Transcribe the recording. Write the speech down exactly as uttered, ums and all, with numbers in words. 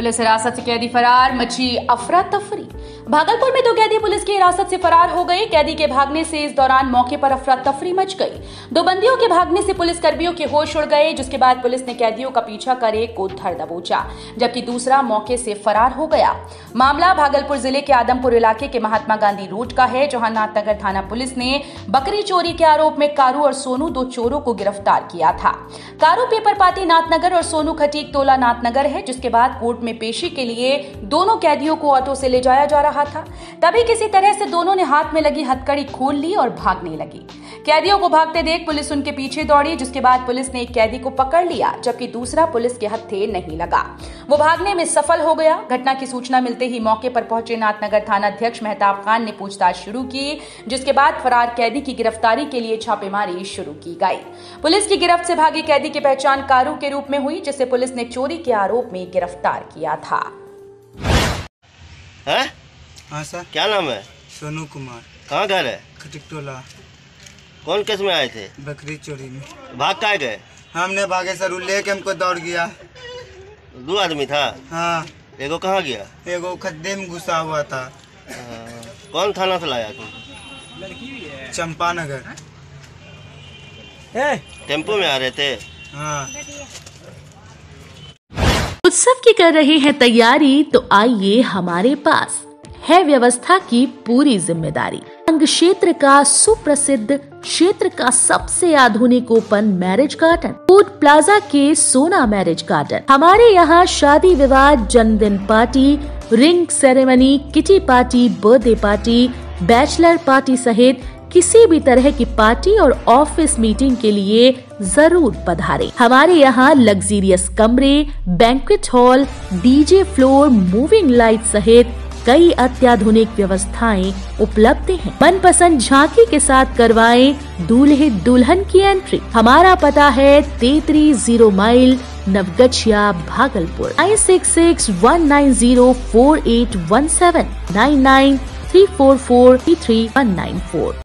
Police हिरासत से कैदी फरार, मची अफरा तफरी। भागलपुर में दो कैदी पुलिस की हिरासत से फरार हो गए। कैदी के भागने से इस दौरान मौके पर अफरा तफरी मच गई। दो बंदियों के भागने से पुलिस कर्मियों के होश उड़ गए, जिसके बाद पुलिस ने कैदियों का पीछा कर एक को धर दबोचा, जबकि दूसरा मौके से फरार हो गया। मामला भागलपुर जिले के आदमपुर इलाके के महात्मा गांधी रोड का है, जहां नाथनगर थाना पुलिस ने बकरी चोरी के आरोप में कारू और सोनू दो चोरों को गिरफ्तार किया था। कारू पेपर पाती नाथनगर और सोनू खटीक टोला नाथनगर है, जिसके बाद कोर्ट में पेशी के लिए दोनों कैदियों को ऑटो से ले जाया जा रहा था। तभी किसी तरह से दोनों ने हाथ में लगी हथकड़ी खोल ली और भागने लगी। कैदियों को भागते देख पुलिस उनके पीछे दौड़ी, जिसके बाद पुलिस ने एक कैदी को पकड़ लिया, जबकि दूसरा पुलिस के हत्थे नहीं लगा। वो भागने में सफल हो गया। घटना की सूचना मिलते ही मौके पर पहुंचे नाथनगर थाना अध्यक्ष मेहताब खान ने पूछताछ शुरू की, जिसके बाद फरार कैदी की गिरफ्तारी के लिए छापेमारी शुरू की गई। पुलिस की गिरफ्त से भागी कैदी की पहचान कारू के रूप में हुई, जिसे पुलिस ने चोरी के आरोप में गिरफ्तार किया था। है? हाँ सर। क्या नाम है? सोनू कुमार। कहाँ घर है? खटीक टोला। कौन केस में आए थे? बकरी चोरी में। भाग कहाँ गए? हमने भागे सर, लेके हमको दौड़ गया। दो आदमी था? हाँ। एगो कहाँ गया? एगो खड्डे में घुसा हुआ था। आ, कौन थाना से लाया तुम? चंपानगर। टेम्पो में आ रहे थे? हाँ। उत्सव की कर रहे हैं तैयारी, तो आइए हमारे पास है व्यवस्था की पूरी जिम्मेदारी। अंग क्षेत्र का सुप्रसिद्ध, क्षेत्र का सबसे आधुनिक open marriage garden, food plaza के सोना मैरिज गार्डन। हमारे यहाँ शादी विवाह, जन्मदिन party, ring ceremony, kitty party, birthday party, bachelor party सहित किसी भी तरह की पार्टी और ऑफिस मीटिंग के लिए जरूर पधारें। हमारे यहाँ लग्जीरियस कमरे, banquet hall, DJ floor, moving light सहित कई अत्याधुनिक व्यवस्थाएं उपलब्ध हैं। मनपसंद झांकी के साथ करवाएं दूल्हे दुल्हन की एंट्री। हमारा पता है तैंतीस zero mile Navgachhia Bhagalpur. Nine six six one nine zero four eight one seven, nine nine three four four three one nine four.